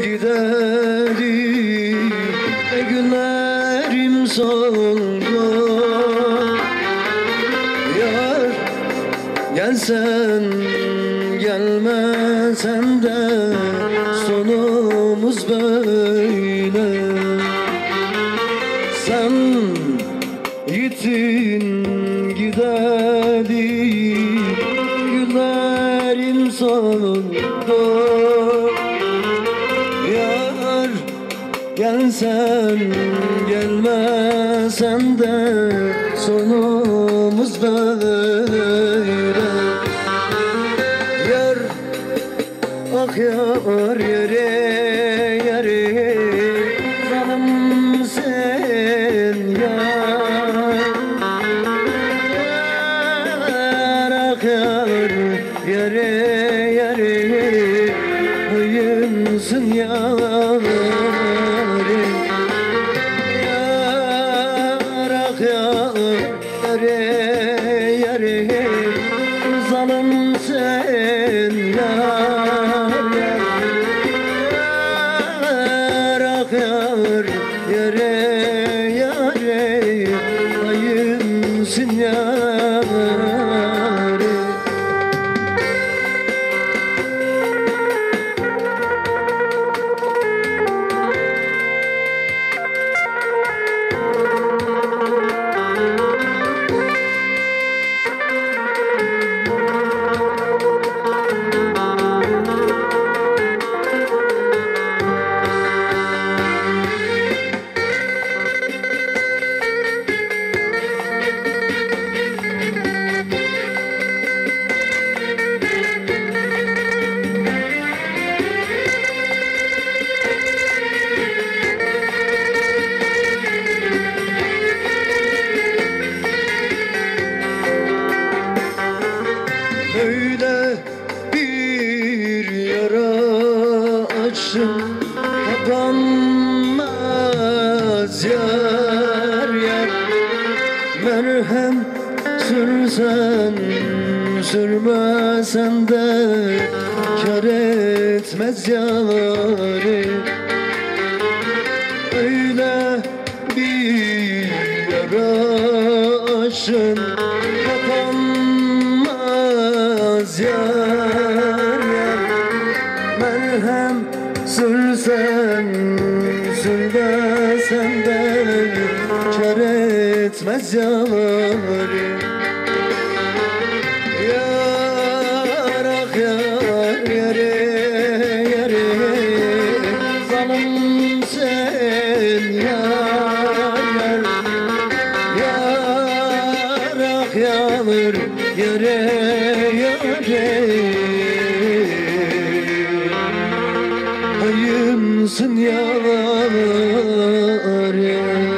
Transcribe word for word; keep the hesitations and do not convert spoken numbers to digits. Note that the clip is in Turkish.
gidelim, e günlerim soldu. Yar gelsen gelmesen de sonumuz böyle. Sen gittin gideli günlerim soldu. Yar gelsen gelmesen de sonumuz böyle. Yar ah yar yere yere zalim sen yar. Yar ah yar yere yere huyumsun yar. Yar ah yar yere yere zalim sen yar. Yar ah yar yere yere hayımsın yar. Öyle bir yara açtım, kapanmaz yar yar. Merhem sürsen sürmesen de kâr etmez yarim. Öyle bir yara açtım, kapanmaz yar yar. Merhem sürsen sürmesen de kâr etmez yarim. Yar ah yar yere yere zalim sen yar. Yar ah yar yere yere hayımsın yar.